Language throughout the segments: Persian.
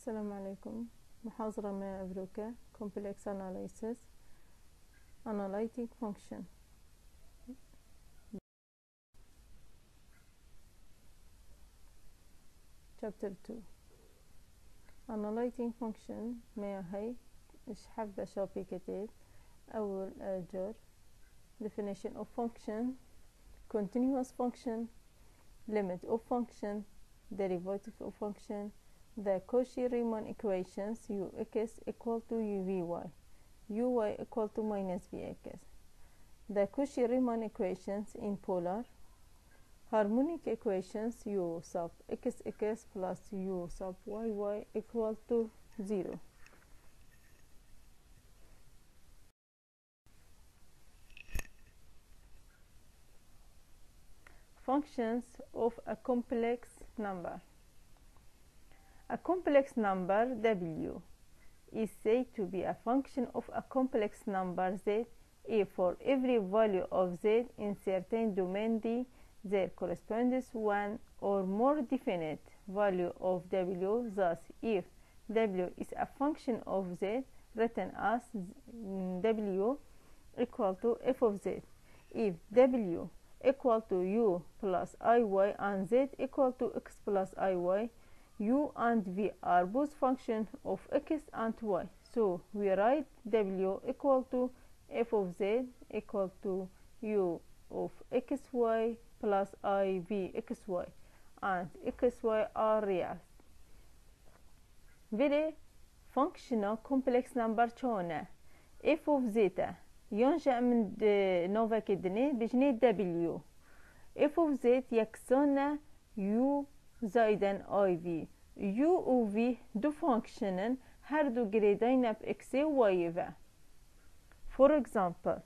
السلام عليكم. محاضرة ما أبروكا Complex Analysis Analytic Function. Chapter 2 Analytic Function. ما هي إيش حابة شوبي كتير. أول أجر Definition of function, Continuous function, Limit of function, Derivative of function, the Cauchy-Riemann equations ux equal to uvy, uy equal to minus vx. The Cauchy-Riemann equations in polar, harmonic equations u sub xx plus u sub yy equal to 0. Functions of a complex number. A complex number w is said to be a function of a complex number z if for every value of z in certain domain d there corresponds one or more definite value of w. Thus, if w is a function of z, written as w equal to f of z. If w equal to u plus iy and z equal to x plus iy, u and v are both functions of x and y. So we write w equal to f of z equal to u of xy plus iv xy, and xy are real. Very functional complex number شونه f of zeta ينشأ من نوفا كدني بجني w f of z يكسون u زائدا iv. u و v دو فانكشنن هر دو جريدين ب x و y و. For example,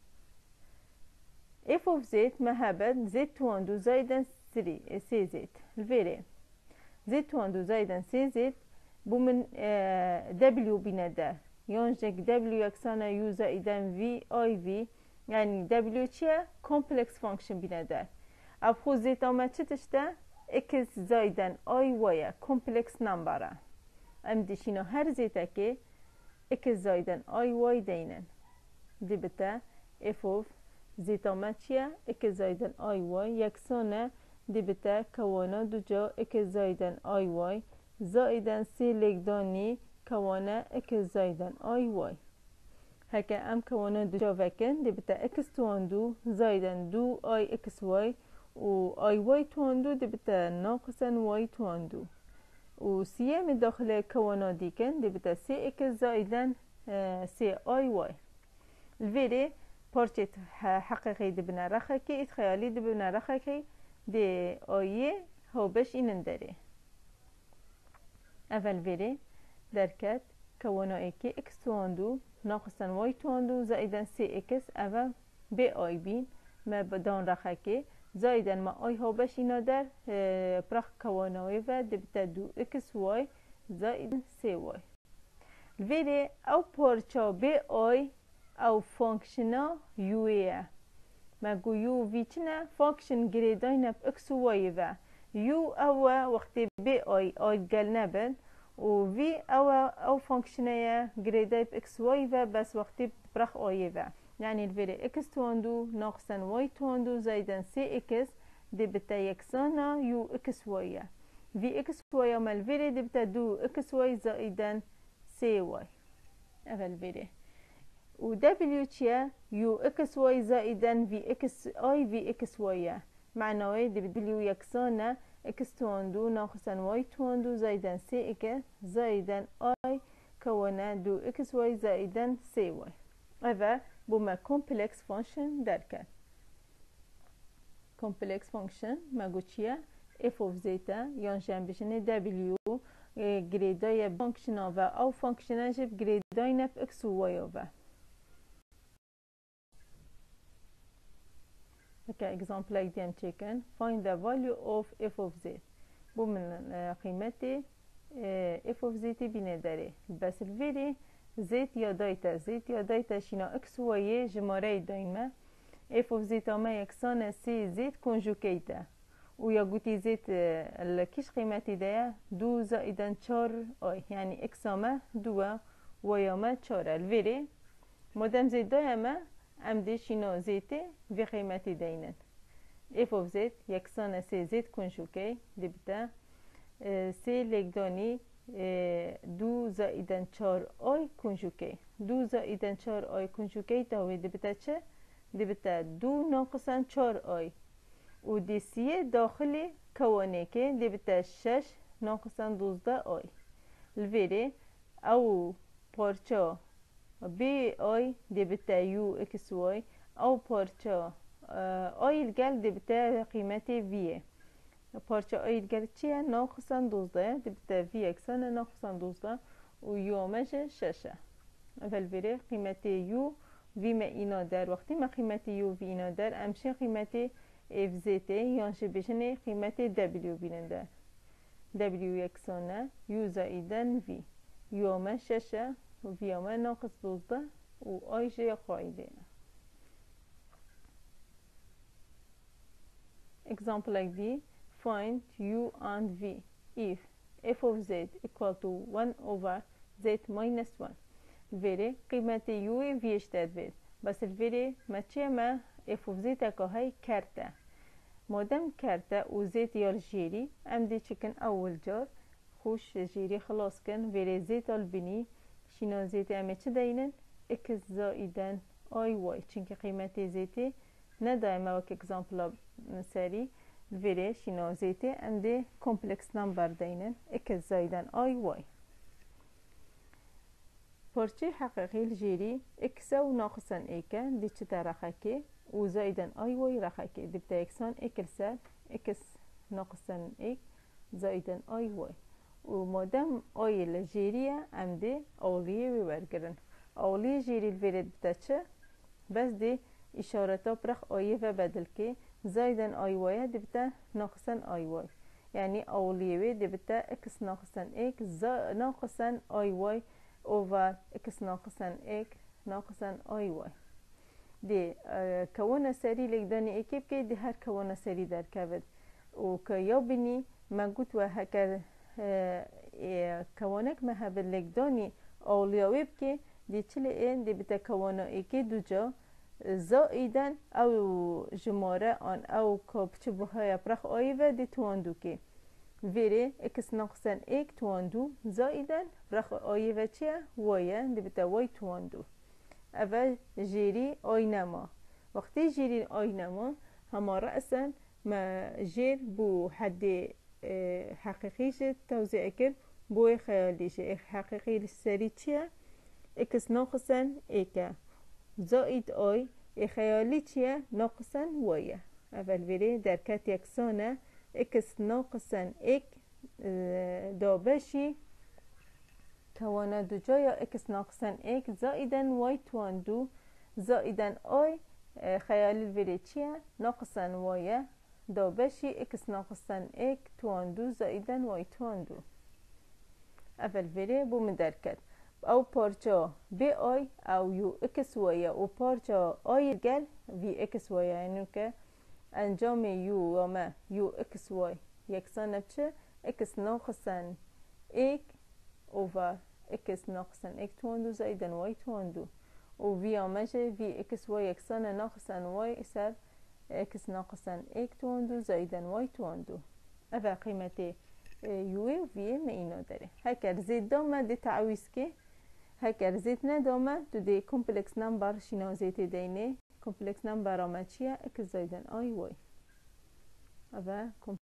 f of z مهابت z1 دو زائدا c z الفيري z1 دو زائدا c z بومن w بندر ينجك w يكسانا u زائدا v iv، يعني w چيا complex function بندر ابخو زيتا ما چه تشتا x زائدا i y complex number ام ديشينو هر زيتا كي x زائدا i y دينن دي بتا f of زيتا ما چيا x زائدا i y يكسانا دي بتا كوانا دو جا x زائدا i y زائدا c لقداني كوانا x زائدا i y. هكا ام كوانا دو جا وكن دي بتا x تواندو زائدا دو i x y و اي واي تواندو دي بتا ناقصا واي تواندو و سي من داخل كوانا ديكن دي بتا سي اكس زائدا سي اي واي. الفيري بارشت حقيقي دي بنا رخاكي اتخيالي دي بنا رخاكي دي اي هو باش ينندري اول فيري دركات كوانا ايكي اكس تواندو ناقصا واي تواندو زائدا سي اكس اول بي اي بين ما بدان رخاكي زائدا ما اي ها باش اینا در برخ کوانایی و دبتا دو اکس وای زائد سی وای. ویره او پارچا بی آی او فانکشنا یویه مگو یو ویچنه فانکشن گریداین ب اکس وای و یو او وقتی بی آی گل نبن و وی او فانکشنه گریدای ب اکس وای و بس وقتی برخ آیه و يعني الفيري اكس تواندو ناقصا واي تواندو زائدا سي اكس دي بتا يكسانا يو اكس واي في اكس واي ما الفيري دي بتا دو اكس واي زائدا سي واي افا الفيري و دبليو تشيا يو اكس واي زائدا في اكس اي في اكس واي معناه دي دبليو يكسانا اكس تواندو ناقصا واي تواندو زائدا سي اكس زائدا اي كونا دو اكس واي زائدا سي واي افا بما complex function دركن complex function ما قوتشيا f of zeta ينشأ بشني w جريدايا function of أو function جب جريداينا ب x و y of. هكا example like them taken find the value of f of z بمن قيمتي f of z بندري بس الفيري زيت يا دايتا شينا اكس واي جماري دايما اف اوف زيتا ما يكسانا سي زيت كونجوكيتا ويا قوتي زيت الكيش قيمتي دايا 2 زائدا 4 اي، يعني اكسامه 2 وياما 4 الفيري مادام زيت دايما ام دي شينو زيتي في قيمتي داينن اف اوف زيت يكسانه سي زيت كونجوكي دبتا سي ليكدوني 2 زائدا 4 اي كونجوكي 2 زائدا 4 اي كونجوكي تاوي دبتا چه دبتا 2 ناقصا 4 اي ودي سي داخل كوانيكي دبتا 6 ناقصا 12 اي الفيري او بارچا بي اي دبتا يو اكس واي او بارچا اي الجل دبتا قيمتي في بارچا اي الجل چیه ناقصا 12 دبتا في اكسانه ناقصا 12 و يو مجه 6 فالفيري قيمتي يو في ما اینا در وقتی ما قيمتي يو في اینا در امشه قيمتي اف زيتي يانشه بشنه قيمتي دبليو بيننده دبليو يكسانه يو زائدا في يو ما 6 و في ما ناقص 12 و اي جي قاعده. Example like this, find u and v if f of z equal to 1 over z minus 1. الفيري قيمة u v اشتاد فيد بس الفيري ما تشي ما f of z تاكو هاي كارتا مادام كارتا و زيت يال جيري ام دي چكن اول جار خوش جيري خلاص كن فيري زيت البني شينا زيت امي چه داينن اكس زائدا اي واي چنك قيمة زيتي ندائما وك اكزامبل ساري الفيري شينا زيتي ام دي كومبلكس نمبر داينن اكس زائدا اي واي پارچه حقیقی الجيري اكس و ناقصا ايكا دي چتا رخاكي و زائدا اي واي رخاكي دي بتا اكسان اكسا اكس ناقصا ايك زائدا اي واي و مادام اي الجيرية ام دي اولية ببرگرن اولية جيري الفيري بتا چه بس دي اشارتا برخ اي و بدل كي زائدا اي واي دي بتا ناقصا اي واي يعني اولية دي بتا اكس ناقصا ايك ناقصا اي واي over x ناقصا x ناقصا اي واي دي كونه سري لقداني اكيب كي دي هر كونه سري در كبد وكيوبني ما قلت وهكا كونك ما هبل لقداني اولياوي بكي دي چلي ان دي بتا كونه اكي دو جا زائدا او جماره ان او كوبچ بوهايا برخ ايوه دي تواندو كي ویره اکس ناقصن ایک تواندو زائدن برخ آیه و چیه؟ وایه دی بتا وای تواندو اول جیری آینما وقتی جیری آینما هما رأسا ما جیر بو حد حقیقیش توزیع کرد بو خیالیش حقیقی سری چیه؟ اکس ناقصن ایکه زائد آی خیالی چیه؟ ناقصن وایه اول ویره در کت یکسانه اكس ناقصا اك دابشي كوانا دو جايا اكس ناقصا اك زائدا واي تواندو زائدا اي خيال الفيريتشيا ناقصا واي دابشي اكس ناقصا اك تواندو زائدا واي تواندو افل فيري بو مدركت او بارجا بي اي او يو اكس واي و بارجا اي جل في اكس واي يعني که انجام یو و ما یو اکس وای یکسان بچه اکس ناقصن ایک اوور اکس ناقصن ایک تواندو زایدن وای تواندو و وی آمجه وی اکس وای یکسان ناقصن وای سر اکس ناقصن ایک تواندو زایدن وای تواندو اوه قیمت یوی و وی ما اینا داره هکر زید دامه دی تعویز که هکر زید ندامه دو دی کمپلکس نمبر شنازیت دینه complex number رامچیه اکس زایدن آی وای اوه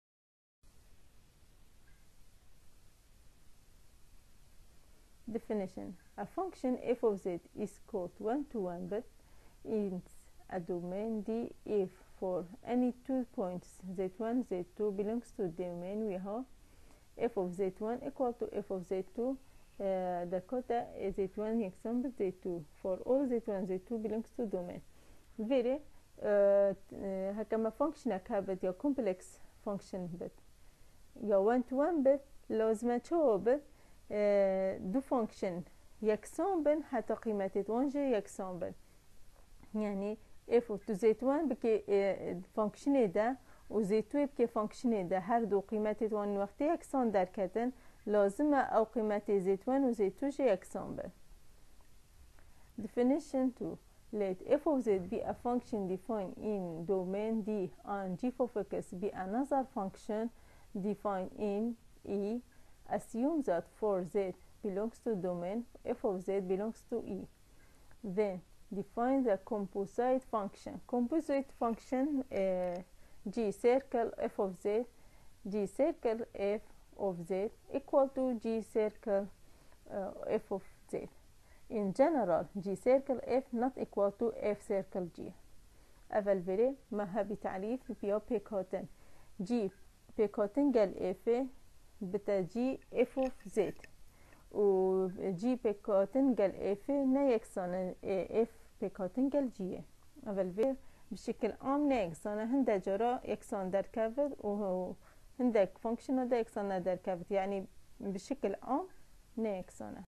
definition a function f of z is called one-to-one but is a domain D if for any 2 points z1 z2 belongs to domain we have f of z1 equal to f of z2 the quota z1 example z2 for all z1 z2 belongs to domain veri هكما فانكشنك هابت يا كومبلكس فانكشن بت يا وان تو وان بت لازم تشو بت دو فانكشن يكسون بن حتى قيمة وانجي يكسون بن يعني اف تو زيت وان بكي فانكشن ده و زیتوی که فانکشنی ده هر دو قیمت توان وقتی یکسان درکتن لازمه او قیمت زیتوان و زیتوش یکسان به. Definition 2. Let f of z be a function defined in domain D and g of x be another function defined in E. Assume that for z belongs to domain f of z belongs to E. Then define the composite function. Composite function g circle f of z, g circle f of z equal to g circle f of z. In general, g circle f not equal to f circle g. اول بره ما هبي تعريف بيا بيكوتن g بيكوتن قال f بتا g f of z و g بيكوتن قال f نا يكسان f بيكوتن قال g. اول بره بشكل عام نا يكسان هنده جرا يكسان در كافت و هندك فانكشن دا يكسان در كافت يعني بشكل عام نا يكسان.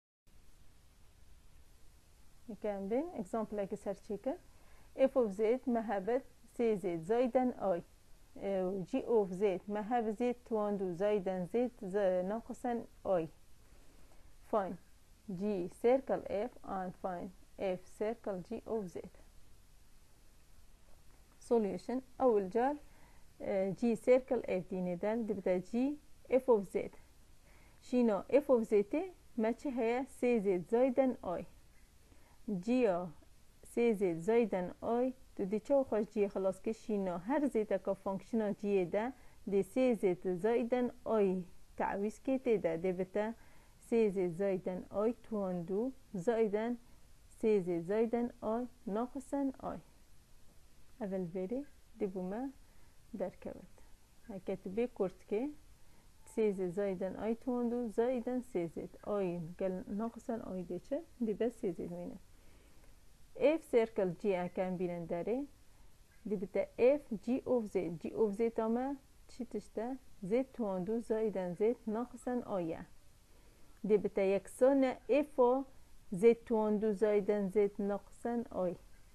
كان بين example like سرچيكا f of z مهبت c z زائدا i g of z مهب z تواندو زائدا z ناقصا i. find g circle f and find f circle g of z. solution أول جال g circle f دي ندان دبتا g f of z شينو f of z ما چه هي c z زائدا i جیا سی زد زایدن آی تو دی چو خوش جی خلاص کشینا هر زیتا که فانکشنا جیه ده دی سی زد زایدن آی تعویز که ده دی بتا سی زد زایدن آی تواندو زایدن سی زد زایدن آی ناقصن آی. اول بری دی بوما در کبت هکت بی کرد که سی زد زایدن آی تواندو زایدن سی زد آی گل ناقصن آی دی چه دی بس سی زد مینه f circle g اکن بینن داره دی بتا f g of z g of z تامه چی تشته z تواندو زایدن z ناقصن آیه دی بتا یکسان f و z تواندو زایدن z ناقصن آی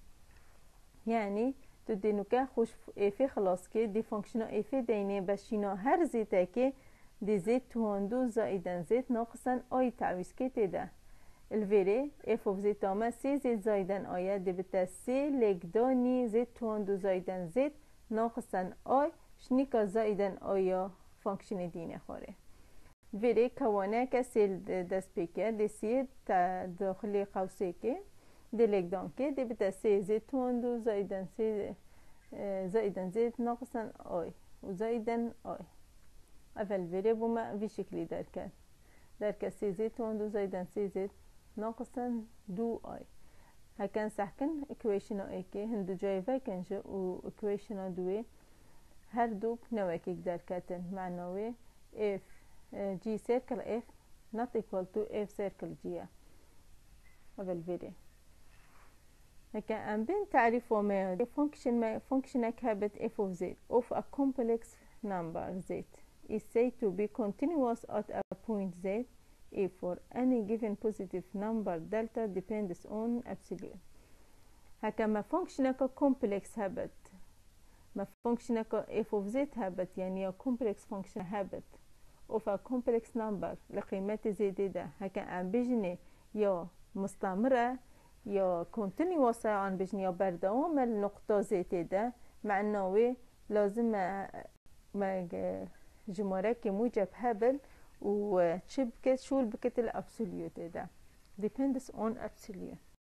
یعنی تو دینو که خوش f خلاص که دی فانکشنا f دینه بشینا هر زیتا که دی z تواندو زایدن z ناقصن آی تعویز که تیده الفيري f of z تامه سی زد زایدن آیه دی بتا سی لگدانی z تواندو زایدن z ناقصن آی شنیکا زایدن آیا فانکشن دینه خوره ویری کوانه که سیل دست بکر دی سی تا داخلی قوسه که دی لگدان که دی بتا سی z تواندو زایدن سی زایدن z ناقصن آی و زایدن آی اول ویری بوما وی شکلی درکن سی z تواندو زایدن سی z ناقصا دو آی هکن سحکن اکویشن آی که هندو جای وکنجه و اکویشن دوی هر دو نوک یک درکتن معناوی f g circle f not equal to f circle g اول ویری هکن ام بین تعریف و میاد function اکهبت f of z of a complex number z is said to be continuous at a point z if for any given positive number delta depends on epsilon. هكا ما فانكشنك complex هبت ما فانكشنك f of z هبت يعني complex function هبت of a complex number لقيمة زيادة هكا عن بجني يا مستمرة يا continuous عن بجني يا بردوام النقطة زيادة مع انه لازم ما جمارك موجب هبل و شبكة شو بكت الابسوليوت ده depends on absolute.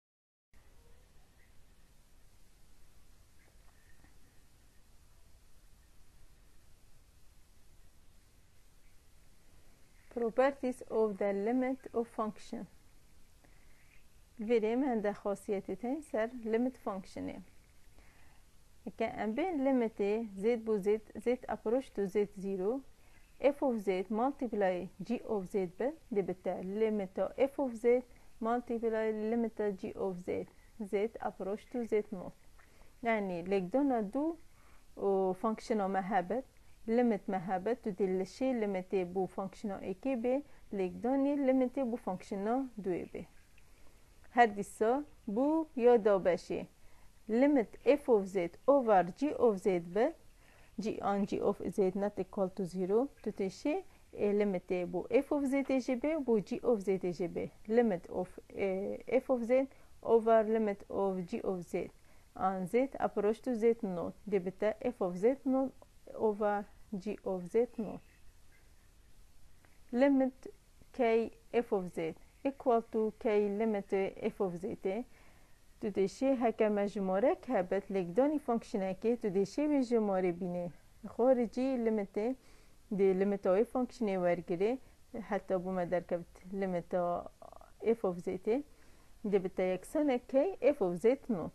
properties of the limit of function verیم هنده خاصیتتین سر limit function که ام بین limit z بو z approach to z0 f of z multiply g of z به دی بتا limit f of z multiply limit g of z z approach to z not يعني لقدونا دو فانكشنو مهبت limit مهبت تو دي الشي limit بو فانكشنو ايكي بي لقدوني limit بو فانكشنو دوي بي هر ديسا بو يادا باشي limit f of z over g of z به جي آن جي اوف زد not equal to 0 تتشي limit بو f of z جي بي بو g of z جي بي limit of f of z over limit of g of z and z approach to z naught دي بتا f of z naught over g of z naught limit k f of z equal to k limit f of z تدشي هكا مجموعة كابت لقدوني فانكشناكي تدشي بجموعة بيني خارجي ليميتي دي ليميتو فانكشني ورقري حتى بما دركبت ليميتو اف اوف زيتي دي بتا يكسن كي اف اوف زيت نوت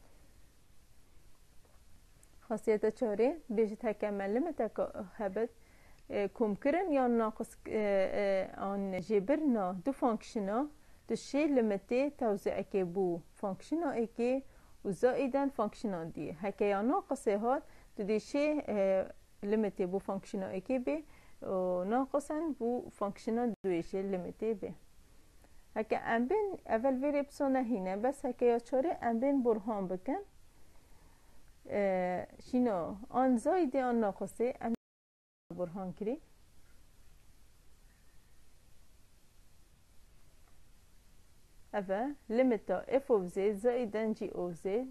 خاصية تشوري بيجت هكا ما ليميتا هابت كومكرن يا ناقص ان جبرنا دو فانكشنا تشي ليميتي توزيع كي بو فانكشنا اكي وزائدا فانكشنا دي هكا يا ناقص هاد تدشي ليميتي بو فانكشنا اكي بي وناقصا بو فانكشنا دويشي ليميتي بي هكا ام بين اول فيري بسونا هنا بس هكا يا تشوري ام بين برهان بكن شنو ان زايدة ان ناقصة ام برهان كري افا ليميتا اف اوف زد زائدا جي اوف زد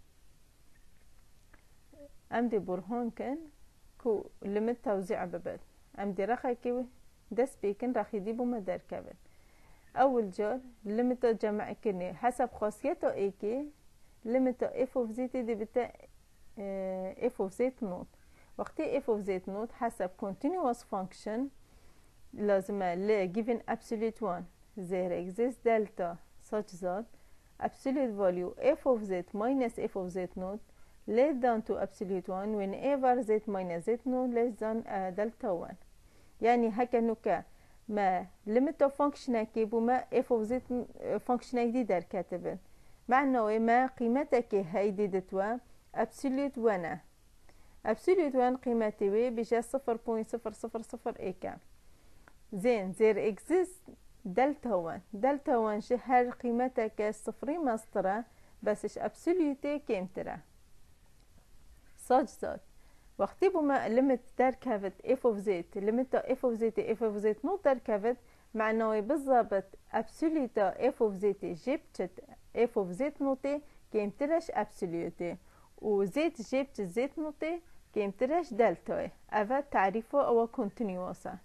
ام دي برهان كن كو ليميت توزيع ببد ام دي رخا كي دس بيكن راح يديبو مدار كابل اول جار ليميتا جمع كني حسب خاصيته ايكي ليميتا اف اوف زد دي بتا اف اوف زد نوت وقتي اف اوف زد نوت حسب continuous function لازم ل given absolute one there exists delta such that absolute value f of z minus f of z naught less than to absolute one whenever z minus z naught less than delta one يعني هكا نوكا ما limit of function كيبو ما f of z function دي در كاتبن مع انه ما قيمتك هيدي دتوا absolute one absolute one قيمتي بجا 0.000 ايكا زين there exists دلتا 1 دلتا 1 شهر قيمتك صفري مسطرة بسش ابسوليوتي كيمترا such that وقتي بما ليميت دركفت اف اوف زيت ليميت اف اوف زيت اف اوف زيت نو دركفت معناه بالضبط ابسوليوتا اف اوف زيت جبت اف اوف زيت نوتي كيمترش ابسوليوتي وزيت جبت زيت نوتي كيمترش دلتا افا تعريفه او كونتينيوسا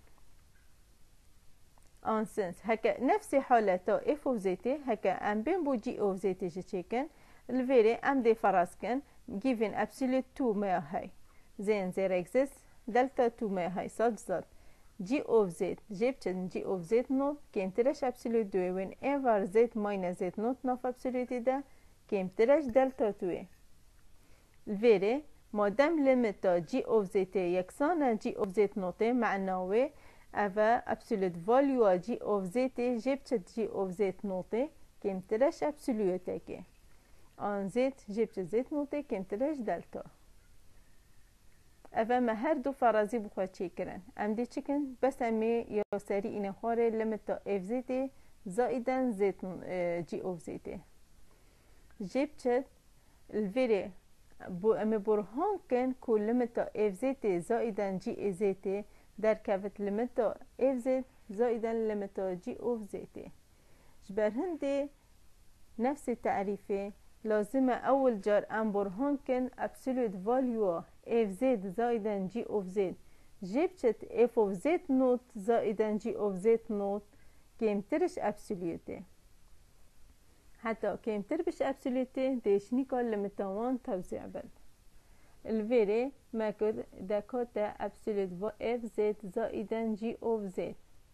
انسنس هكا نفس حالته اف اوف زيتي هكا ام بين بو جي اوف زيتي جيكن الفيري ام دي فراسكن given absolute 2 ما هاي زين there exists delta 2 ما هاي such that g of z جبت g of z نوت كيمترش absolute 2 whenever z minus z نوت نوف absolute ده كيمترش delta 2 الفيري مادام ليميتا g of z يكسانا g of z نوت معناه افا absolute value g of z جبت g of z نوت كيمترش absolute كي ان زيت جبت زيت نوتي كيمترش دلتا افا ما هر دو فرازي بخوا تشيكرن ام دي تشيكن بس امي يوساري اني خوري لمتا اف زيتي زائدا زيت جي اوف زيتي جبت الفيري بو امي برهان كن كو لمتا اف زيتي زائدا جي اي زيتي در كافت لمتا اف زيت زائدا لمتا جي اوف زيتي جبر هندي نفس التعريفي لازم اول جار ام برهان كن absolute value اف زد زائدا جي اوف زد جبت اف اوف زد نوت زائدا جي اوف زد نوت كيمترش absolute حتى كيمتر بش absolute ديش نيكال لمتوان توزيع بل الفيري ما كد داكوتا absolute اف زد زائدا جي اوف زد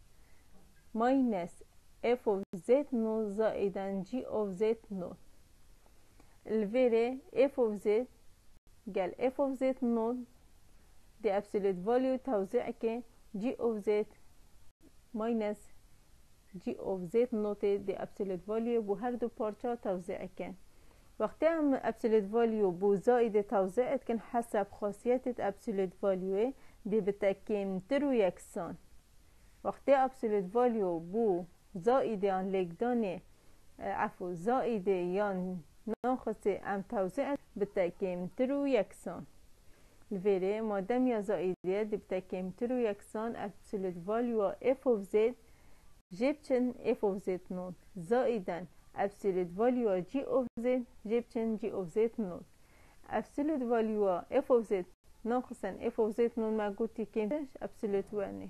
minus اف اوف زد نوت زائدا جي اوف زد نوت الفيري اف اوف زد قال اف اوف زد نوت دي absolute value توزيعك جي اوف زد minus جي اوف زد نوت دي absolute value بو هر دو بارچا توزيعك وقتی هم absolute value بو زائد توزيعت كن حسب خاصية absolute value دي بتاكيم ترو يكسان وقتی absolute value بو زائد يان لقداني عفو زائد يان ناقص ام توزيع بتاكيم ترو يكسان الفيري مادام يا زائدية دي بتا كيمتر ويكسان absolute value f of z جيبتن f of z نوت زائدا absolute value g of z جيبتن g of z نوت absolute value f of z ناقصا f of z نوت ما قلتي كيمتر absolute واني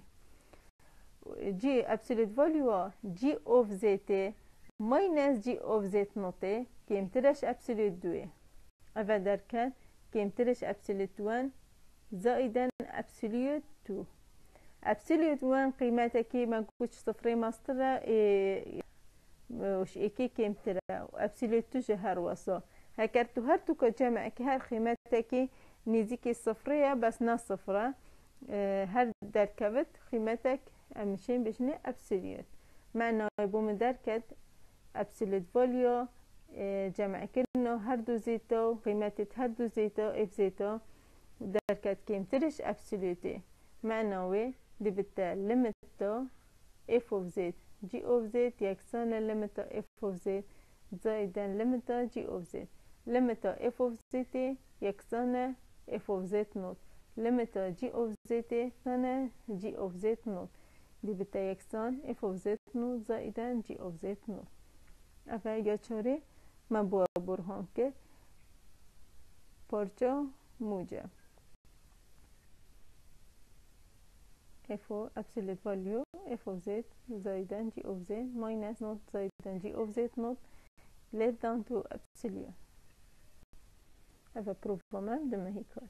g absolute value g of z minus g of z نوت كيمترش absolute دوي أفا دركات كيمترش absolute 1 زائدا absolute 2 absolute 1 قيمتك ما قلتش صفري ماسترة وش إيكي كيمترا absolute 2 جهر وصا هكرتو هرتو كجمع كهر قيمتك نيزيكي صفرية بس نا صفرة هر دركبت قيمتك أمشين بشني absolute معنى يبو من دركت absolute value جمع كنو هردو زيتو قيمتي هردو زيتو اف زيتو دركت كيمترش absolute معنوي دي بتا لمتو f of z g of z يكسانا لمتو f of z زائدا لمتو g of z لمتو f of z يكسانا f of z نوت لمتو g of z يكسانا g of z نوت دي بتا يكسان f of z نوت زائدا g of z نوت افا یا چاره من با برهان که پارچه موجب f of absolute value f of z زائدا g of z minus not زائدا g of z not let down to absolute افا پروفومن دمه هی کار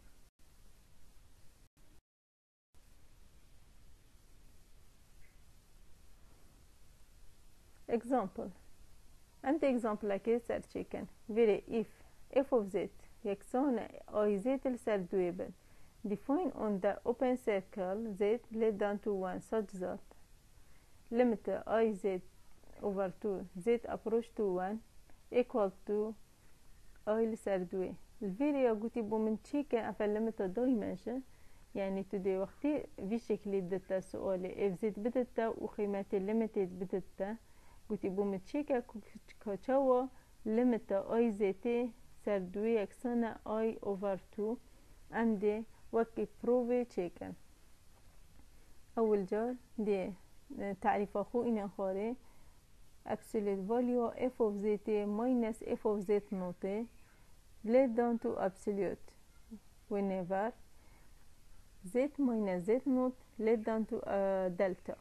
example عندي example اكيد سرچيكن veri if f of z يكسون I z السر دويبل define on the open circle z less than to 1 such that limit I z over 2 z approach to 1 equal to I السر دوي الفيري قلتي بومن تشيكن افلمت دايمنشن يعني تدي وقتي في شكل بدتا سؤالي f z بدتا وقيمتي limited بدتا قلتي بومتشيكا كوتشاوا لمتا اي زيتي سردوي يكسانا اي اوفر 2 عندي وكي بروفي تشيكن اول جار دي تعريف اخو انا خاري absolute value f of z minus f of z نوتي let down to absolute whenever z minus z not let down to delta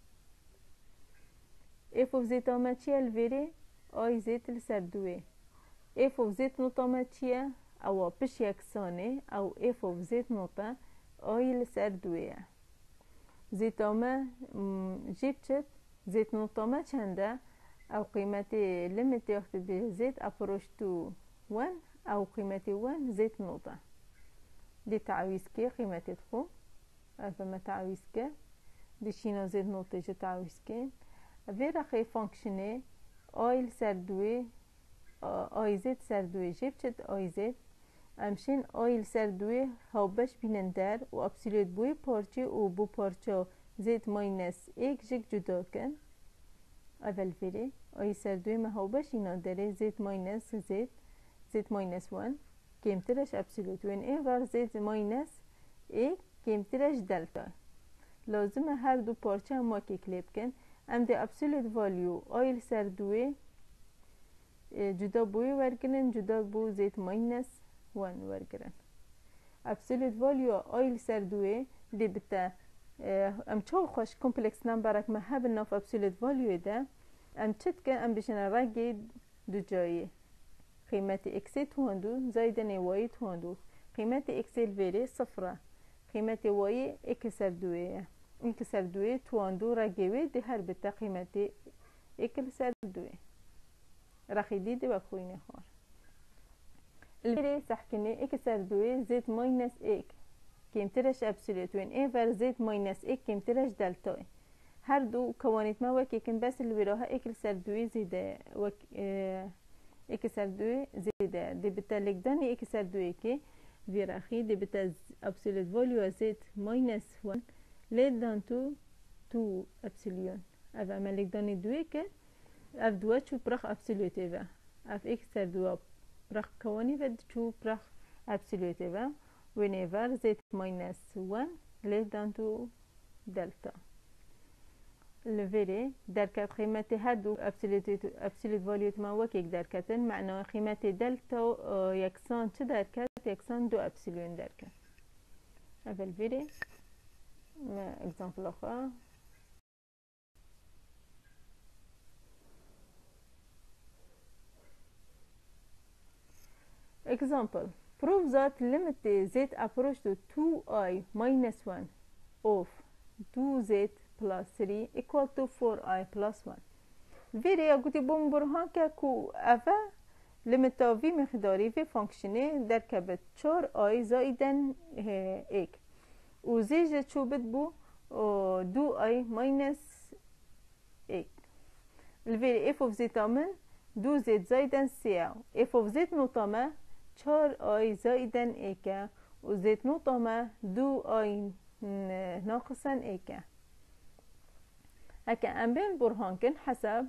f of z تامتشيا الفيري اي زيت السردوي f of z نوتامتشيا او بش يكساني او f of z نوتا اي السردوي زيتاما جيبتت زيت نوتاما چنده او قيمتي ليميت ياخد دي زيت ابروش تو 1 او قيمتي 1 زيت نوتا دي تعويسكي قيمتي تخو فما تعويسكي دي شينا زيت نوتا جي تعويسكي فيرا خي فانكشني ايل سردوي اي زيت سردوي جيبتت اي زيت امشين ايل سردوي هاوبش بينندر و ابسولوت بوي پارچه و بو پارچه زيت ماينس ايك جيك جدا كن اول فيري اي سردوي ما هاوبش اینا داره زيت ماينس زيت ماينس 1 كيمترش ابسولوت وين ايفر زيت ماينس ايك كيمترش دلتا لازم هر دو پارچه ما که کلیب کن ام دی absolute value آیل سردوی جدا بوی ورگرن جدا بو زیت ماینس 1 ورگرن absolute value آیل سردوی دی بتا ام چال خوش کمپلکس نمبرک محب ناف absolute value ده ام چت کن ام بشن رگی دو جایی قیمت اکسی تواندو زایدن وای تواندو قیمت اکسی الویری صفره قیمت وای اک سردویه ایک سردوی تواندو رگیوی دی هر بتا قیمتی ایکل سردوی رخیدی دی بخوی نخوار الویری سحکنی ایک سردوی زید ماینس ایک کمترش ابسولوت وین ایور زید ماینس ایک کمترش دلتای هر دو کوانیت ما وکی کن بس الویراها ایکل سردوی زیده ایک سردوی زیده دی بتا لگدانی ایک سردوی که ویراخی دی بتا ابسولوت والیو زید ماینس 1 let down to 2 ابسیلیون اف عملك داني دويك اف دوا چو برخ ابسولوتيفا اف اكس تر دوا برخ كواني فد چو برخ ابسولوتيفا whenever z minus 1 less than to delta. الفيري دركات قيمة هادو absolute value ما وكيك دركتن معناه قيمة دلتا يكسان چه دركت يكسان دو ابسلون دركت. هذا الفيري example آخر. Example. Prove that limit z approach to 2i minus 1 of 2z plus 3 equal to 4i plus 1. فيري قلت بوم برهان كو أفا limit في مقداري في فانكشنه در كبت 4i زائدا ايك وزيجة شو بدبو 2i minus ايك. الفيري f of z تامن 2z زائدا سيا f of z نطامة 4i زائدا ايكا وزد نطامة 2i ناقصا ايكا. هكا أنبين برهانكن حسب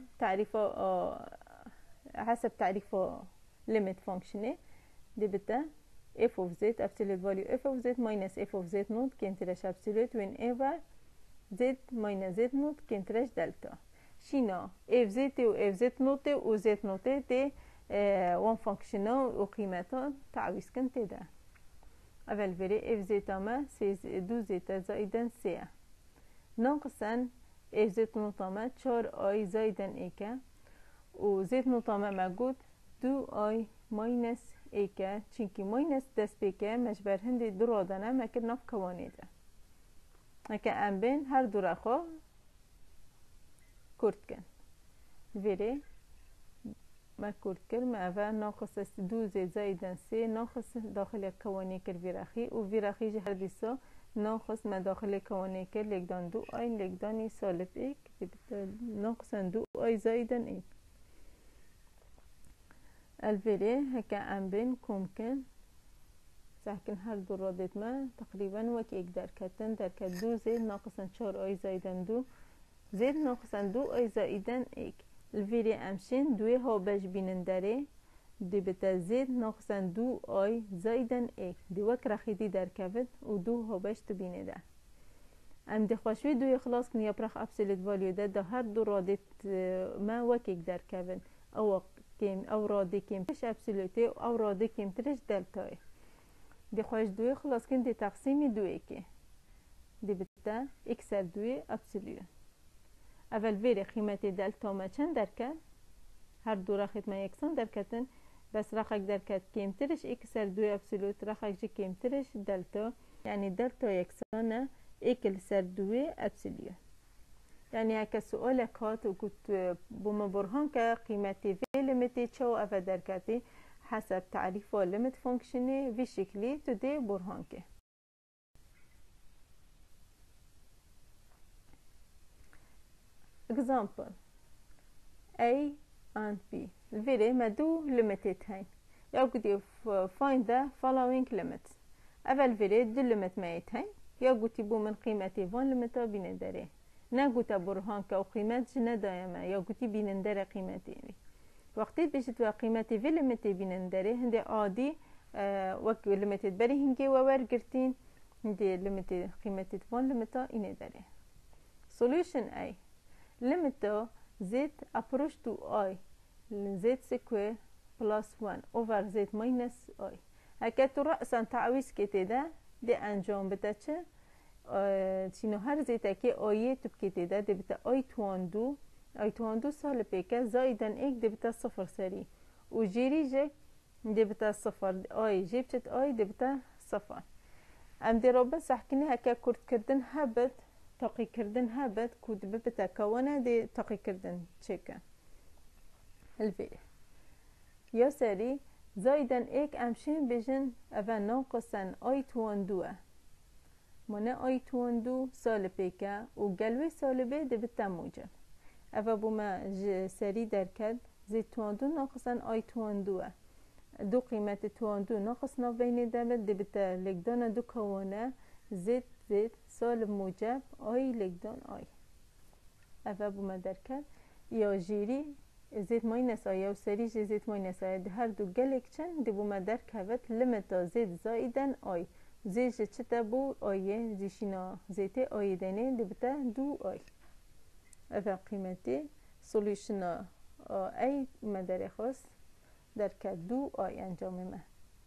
تعريف limit function دي بتا f of z absolute value f of z minus f of z نوت كنترش absolute whenever z minus z نوت كنترش دلتا. شينا f z و f z نوت و z نوت دي وان فانكشن وقيمتها تعويض كنت ده. أول فري f z ما سي 2 زيتا زائدا سي ناقصا f z نطامة 4i زائدا ايكا و z نطامة موجود 2i minus ايكا چونكي minus دست بيكا مجبر هندي درادنا ما كنا في كواني ده. هكا انبين هر دراخو كورت كن فري ما كورت كر ما أفا ناقص 2 زائدا سي ناقص داخل كواني كر فيراخي و فيراخي جهر ديسا ناقص ما داخل كواني كر لقدان 2i لقداني سالب ايك ناقصا 2i زائدا ايك. الفيري هكا انبين ممكن ساكن هر درادت ما تقريبا وكي ايك دركتن دركت 2 زائد ناقصا 4i زائدا 2 زائد ناقصا 2i زائدا ايك. الفيري امشين دوي ها باش بينن داري دي بتا زيد ناقصا 2i زائدا ايك دي وك رخيدي در كبد و 2 ها باش تبينه ده. ام دي خوشوي دوي خلاص كن يبرخ absolute value ده هر دو رادت ما وكيك در كبد او رادي كيم تش absolute او رادي كيم ترش دلتاي دي خوش دوي خلاص كن دي تقسيمي دوي كي دي بتا اكسر دوي absolute. اول ویری قیمت دلتا ما چند درکت هر دو رخیت ما یکسان درکتن بس رخک درکت کمترش اکسر دوی ابسولوت رخک جی کمترش دلتا يعني دلتا یکسانه اکل سر دوی ابسولوت. يعني هكا سؤالك هات وكنت بما برهان كقيمتي في ليميتي تشو افا دركتي حسب تعريف ليميت فانكشني في شكلي تدي برهان كه. example A and B الفيري ما دو limited هاي يقولي find the following limits. أول فيري دو limit ما يتهاي يقولي بو من قيمتي فان لمتا بيندري نقول برهان كأو قيمت جنا دائما يقولي بيندري قيمتي وقتي بيجت وقيمتي في لمتي بيندري هندي عادي وك limited بري هنجي وورجرتين هندي limited قيمتي فان لمتا يندري. solution A limit z approach to I z square plus 1 over z minus I. هكا رأسا تعويض كده دي انجام بتاچه شنو هر زيتا كي اي تبكي ده دي بتا اي تواندو سال بيكا زائدا ايك دي بتا صفر سري وجيري جيك دي بتا صفر اي جيبتت اي دي بتا صفر. ام دي ربا سحكني هكا كرت كردن هبت تقي كردن هبت كود ببتا كوانا دي تقي كردن تشيكا الفيري يا سري زائدا ايك امشين بجن افا ناقصا اي تواندو منا اي تواندو سالبيكا وقلوي سالبي دي بتا موجب افا بوما سري دركد زي تواندو ناقصا اي تواندو دو قيمة تواندو ناقصنا بين دابت دي بتا لقدانا دو كوانا زد سالب موجب اي لقدان اي افا بوما دركد يا جيري زد ماينس اي او سري زد ماينس اي دي هر دو قلق چن دي بوما دركبت لمتا زد زائدا اي زیش چتا بو آیه زیشینا زیته آیه دینه دبتا دو آی. افا قیمتی سولوشن ای مدار خواست در که دو آی انجام ما.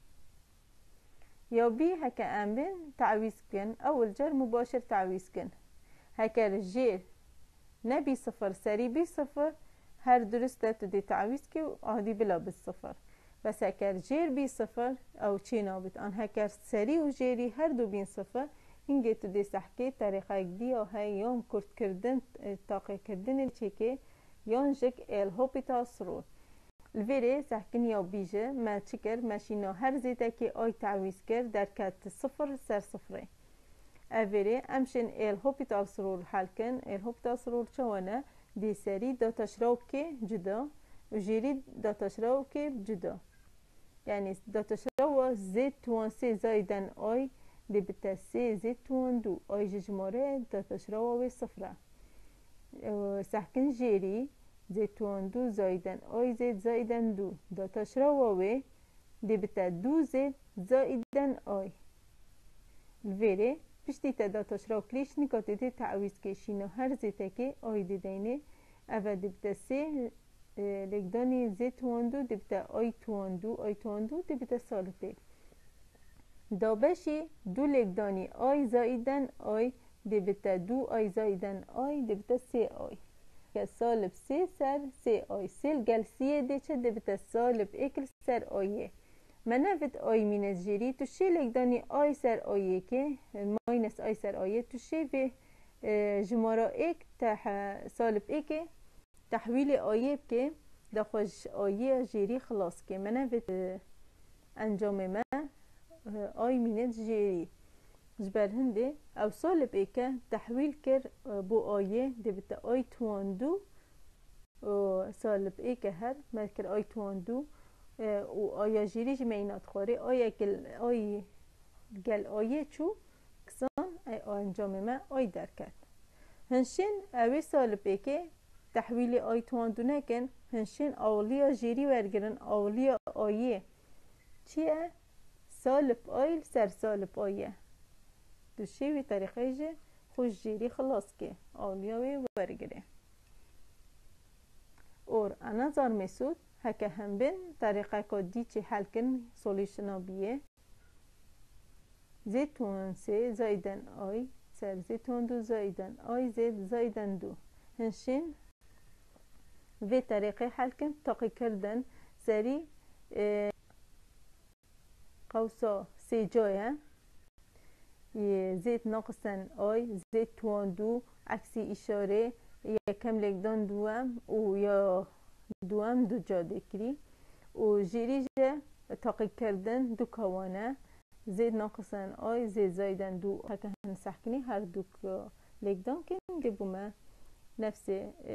یا بی هکا امبین تعویز کن اول جر مباشر تعویز کن. هکا جیر نبی صفر سری بی صفر هر درسته تو دی تعویز که عادی بلا بالصفر. بس هکر جیر بی صفر او چی نابد آن هکر سری و جیری هر دو بین صفر اینگه تو دی سحکه طریقه دی آهای یان کرد کردن تاقه کردن چی که یان جک الهوپیتا سرور الویره سحکن یا بیجه ما چکر ماشینا هر زیده که آی تعویز کرد در کت صفر سر صفره اویره امشن الهوپیتا سرور حل کن الهوپیتا سرور چوانه دی سری داتاش رو که جدا و جیری داتاش رو که جدا يعني داتشروا زد توان سه زايدن آي دي بتا سه زد توان دو آي جماره داتشروا و صفره سحكن جيري زد توان دو زايدن آي زد زايدن دو داتشروا و دي بتا دو زد زايدن آي الويري پشتی تا داتشروا کلیش نکاتی تی تعویز کشینو هر زیده که آی دیدینه اوه دی بتا سه لگدانی زی تواندو دبتا آی تواندو دبتا سالته دابشی دو لگدانی آی زایدن آی دبتا دو آی زایدن آی دبتا سی آی که سالب سی سر سی آی سیل گل سیه دیچه دبتا سالب اکل سر آیه منافت آی مینز جیری تو شی لگدانی آی سر آیه که ماینس آی سر آیه تو شی به جمارا اک سالب اکه تحویل آیه که داخوش آیه جیری خلاص که منه به انجام ما آی مینت جیری جبر هنده او سالب ای که تحویل کر بو آیه ده بتا آی تواندو سالب ای که هر مرکر آی تواندو و آیه جیری جمعینات خواره آیه گل آیه چو کسان انجام ما آی در کرد هنشین اوی سالب ای که تحویل آی تواندو نکن هنشین اولیا جیری ورگرن اولیا آیه چیه؟ سالب آیل سر سالب آیه دوشی و طریقه جه خوش جیری خلاص که اولیا وی ورگره اور انا زار مسود هکه هم بین طریقه که دی چه حل کن سولیشنا بیه زید توان سه زایدن آی سر زید توان دو زایدن آی زید زایدن دو هنشین و طریقه حل کن تاقی کردن سری قوسا سی جایه زید ناقصن آی زید توان دو عکسی اشاره یکم لگدان دوام و یا دوام دو جاده کری و جیری جه تاقی کردن دو کوانه زید ناقصن آی زید زایدن دو هکه هنسح کنی هر دو لگدان کن دبو ما نفس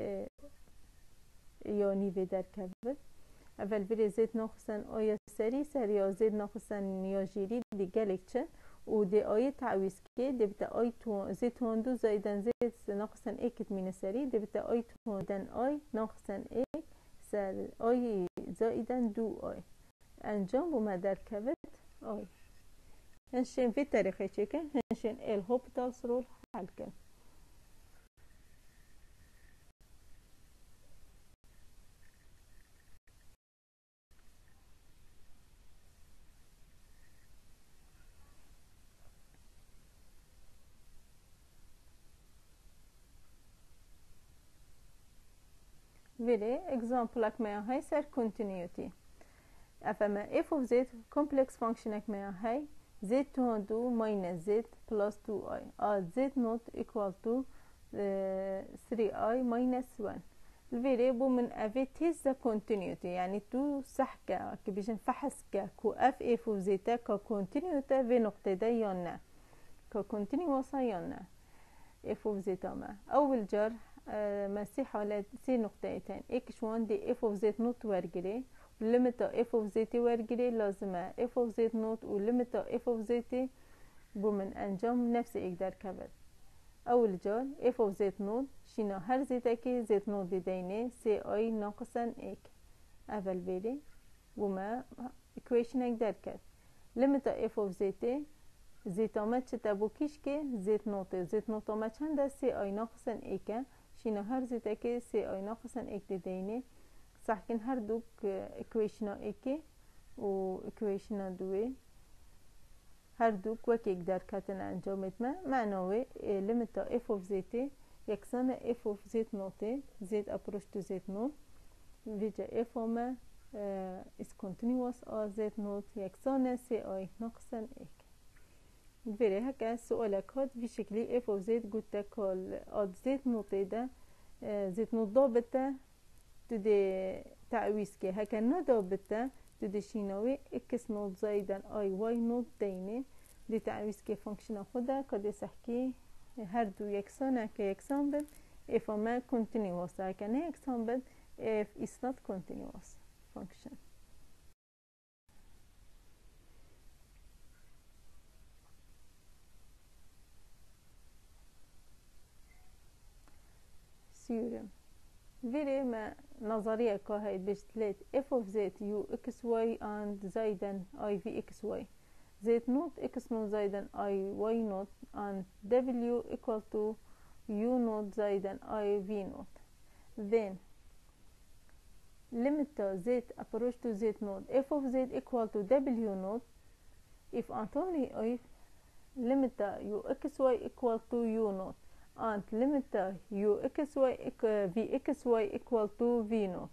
یا نیوه در کبر اول بری زید ناقصن آیا سری یا زید ناقصن یا جیری دیگه لکچن و دی آیه تعویز که دی بتا آی زید تواندو زایدن زید ناقصن ایکت مین سری دی بتا آی تواندن آی ناقصن ایک سر آی زایدن دو آی انجام بومه در کبر آی هنشین فی طریقه چکن هنشین الهوپیتال سرور حل کن veri example ak mea hay ser continuity afama f of z complex function ak mea hay z to do minus z plus 2i z not equal to 3i minus 1 الفيري بو من افي تيز continuity يعني تو سحكة كبيجن فحسكة كو اف اف of z كا continuity في نقطة ديانا كا continue وصيانا اف of z ما اول جر مسی حالت سی نقطه‌تن ایکش وان دی اف of z نوت ورگیره و لیمیتا اف of z ورگیره لازمه اف of z نوت و لیمیتا اف of z بو من انجام نفس ایک در کبر اول جار اف of z نوت شینا هر زیده که z نوت دیدینه سی آی ناقصن ایک اول بیری بو ما اکویشن ایک در کرد لیمیتا اف of z زیت آمد چه تبو کیش که زیت نوت آمد چند سی آی ناقصن ایکه شینا هر زیت که سی آی ناقصن ایک دیدینه صحکن هر دوک اکویشنا ایکه و اکویشنا دوه هر دوک وکیک در کتن انجامت ما معناوه لیمتا اف of زیته یکسان اف of زیت نوته زیت اپروش تو زیت نوت ویجا اف ما is continuous زیت نوت یکسان سی آی ناقصن ایک بره هكا سؤالك هاد في شكلي اف of زيت قلت كل اد زيت نوتي ده زيت نوت ضابطة تدي تعويز كي هكا ضابطة تدي شينوي اكس نوت زايدا اي واي نوت ديني دي تعويز كي فانكشن خدا كده سحكي هر دو يكسان هكا يكسان بد اف ما continuous هكا نه يكسان بد if is not continuous function theorem veri ما نظرية كهي بجتلت f of z u x y and زايدا i v x y z نوت x نوت زايدا i y نوت and w equal to u نوت زايدا i v نوت then limit z approach to z نوت f of z equal to w نوت if and only if limit u x y equal to u نوت and limit u x y v x y equal to v نوت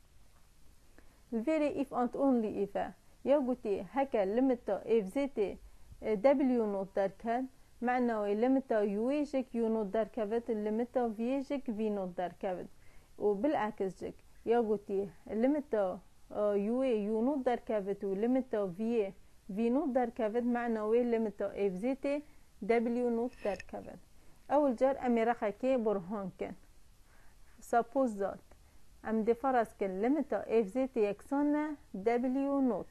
very if and only if يوجد هكا limit if زيت w نوت در كان معناه limit u يجك u نوت در كبت limit v يجك v نوت در كبت وبالعكس جك يوجد limit u نوت در كبت و limit v نوت در كبت معناه limit if زيت w نوت در كبت اول جار امي رخاكي برهان كن suppose that ام دي فرس كن limit f زيت يكسان w نوت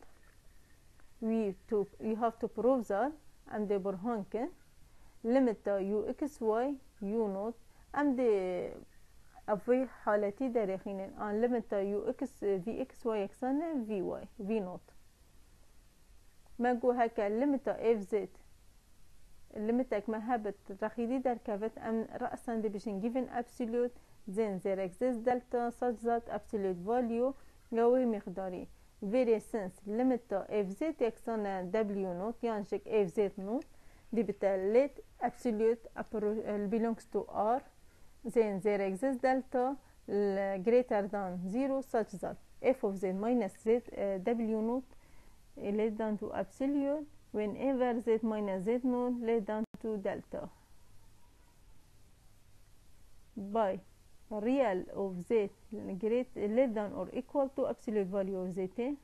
you have to prove that ام دي برهان كن limit u x y u نوت ام دي افي حالتي دارخينن ان limit u x v x y يكسان v y v نوت ما جو هكا limit f زيت الليمتك ما هبت رخيدي در كافت ام رأسا دي بشن given absolute then there exists delta such that absolute value يوي مقداري very since limit f z يكسان w نوت ينشك f z نوت دي بتالت absolute belongs to r then there exists delta greater than 0 such that f of z minus z w نوت less than to absolute whenever z minus z naught less than to delta by real of z great less than or equal to absolute value of z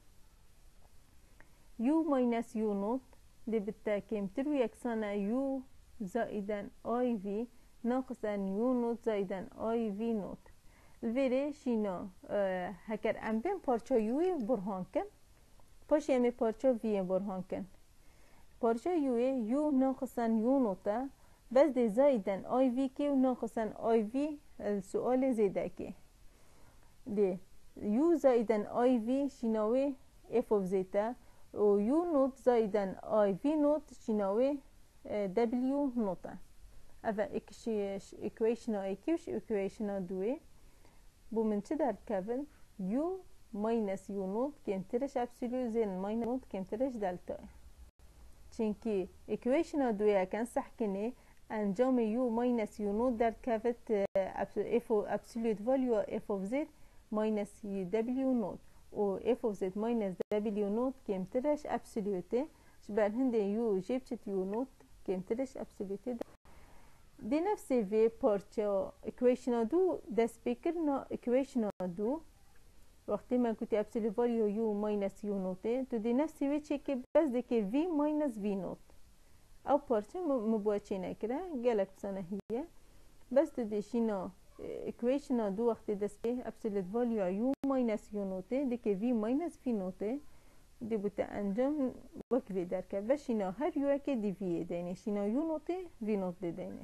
u minus u naught دي بالتاكيم تروي يكسانا u زائدا i v ناقصا u naught زائدا i v naught الفيري شينا هكر ام بين پارچا u برهان کن پاش يمي پارچا v برهان کن پارچه یو ناقصا یو نوتا بس دي زايدا اي في كي وناقصا اي في السؤال زيدا كي دي يو زايدا اي في شناوي اف اوف زيتا ويو نوت زايدا اي في نوت شناوي دبليو نوتا افا ايكويشنا ايكيوش ايكويشنا دوي بو من تدار كافن يو ماينس يو نوت كين ترش ابسوليو زين ماينس نوت كين ترش دلتا چونکی اکویشن دویا کن سحکنه انجام یو ماینس یو نوت در کافت اف ابسولوت والیو اف اوف زد ماینس یو دبلیو نوت و اف اوف زد ماینس دبلیو نوت کم ترش ابسولوته شبه هنده یو جیبچت یو نوت کم ترش ابسولوته دی نفسی وی پارچه اکویشن دو دست بکرنا اکویشن دو وقتی ما كنت absolute value u minus u نوته تو دي نفسي ويتشي كي بس دي كي v minus v نوت او بارچه مبوچي نكره قالك بسنة هي بس دي شينا equation دو وقتی دست بي absolute value u minus u نوته دي كي v minus v نوته دي بوتا انجام وكفي دركه بس شينا هر يو كي دي v ديني شينا u نوته v نوت دي ديني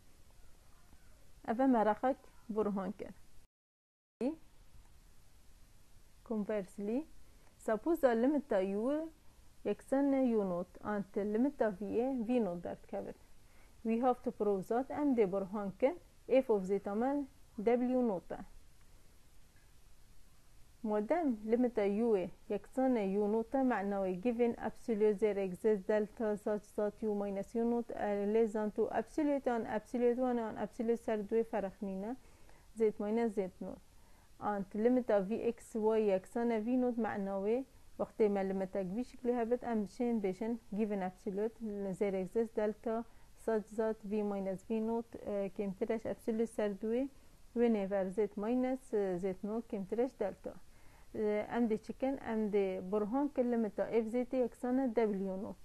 افا مرخك برهان كر Conversely, suppose the limit u يكسن يو نوت أنت لمتا في نوت درت كبت. We have to prove that ام دي برهانكن f of z تمام w نوتا مادام لمتا u يكسن u نوتا معناه given absolute there exists delta such that u minus u نوت less than to absolute and absolute 1 and absolute سردوي فرق نينا z minus z نوت أنت لمتا في x y يكسن v نوت معناه وقت ما لمتا بشكل هبت أمشين بيشن given absolute there exists delta such that v minus v نوت كم ترش absolute سردوي whenever z minus z نوت كم ترش delta ام دي تشيكن ام دي برهان كلمتا اف زيت يكسانه دبليو نوت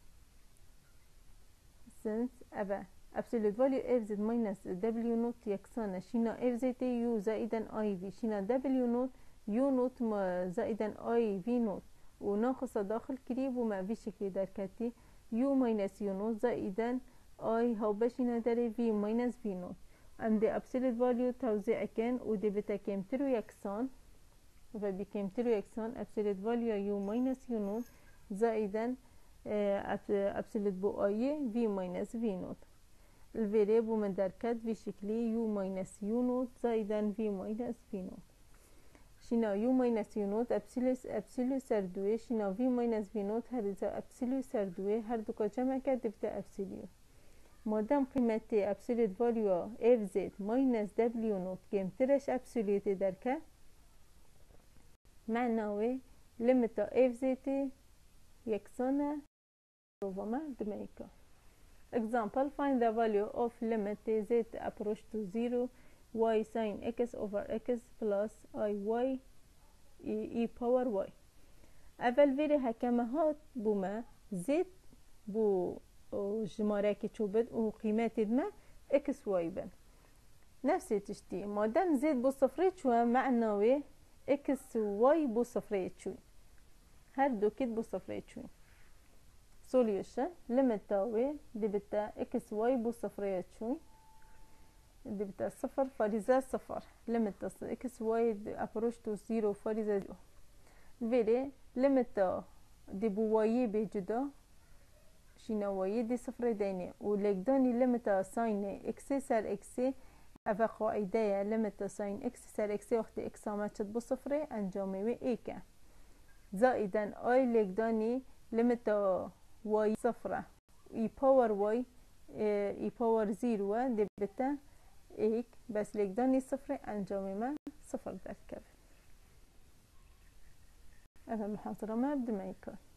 since ابا absolute value اف زيت minus دبليو نوت يكسانه شينا اف زيت يو زائدا اي في شينا دبليو نوت يو نوت زائدا اي في نوت وناقص داخل قريب وما في شكل دركتي يو minus يو نوت زائدا اي هاو بشينا داري في minus في نوت ام دي absolute value توزيع كان ودي بتاكيم ترو يكسان فبكم ترو يكسان absolute value u minus u نوت زائدا absolute بو اي v minus v نوت الفاريبل من دركات في شكلي u minus u نوت زائدا v minus v نوت شنا u minus u نوت absolute سردوي شنا v minus v نوت هرزا absolute سردوي هر دوكا جمع كد بتا absolute مادام قيمتي absolute value f z minus w نوت كم ترش absolute دركات معنوي لمتا اف زيتي يكسونا روفما دميكا example find the value of limit z approach to 0 y sin x over x plus i y e power y اول فيري هكما هات بوما زيت بو جماراكي تشوبت وقيمات دما x y بن نفسي تشتي مادام زيت بو صفريت شو معنوي اكس واي بو صفرية شوي هر دو كد بو صفرية شوي سوليوشن لمتاوي دي بتا اكس واي بو صفرية شوي دي بتا صفر فارزة صفر لمتا اكس واي ابروش تو زيرو فارزة دو فيري لمتا دي بو واي بجدا شينا واي دي صفر ديني ولكداني لمتا ساين اكسي سر اكسي افا قاعده لمتا ساين اكس سر اكس وقت اكس عملت بصفر انجامي وي ايكا زائدا اي لكداني لمتا واي صفرة اي باور واي اي باور زيرو دي بتا ايك بس لكداني صفر انجامي ما صفر تركب افا محاضرة ما بدي ما يكون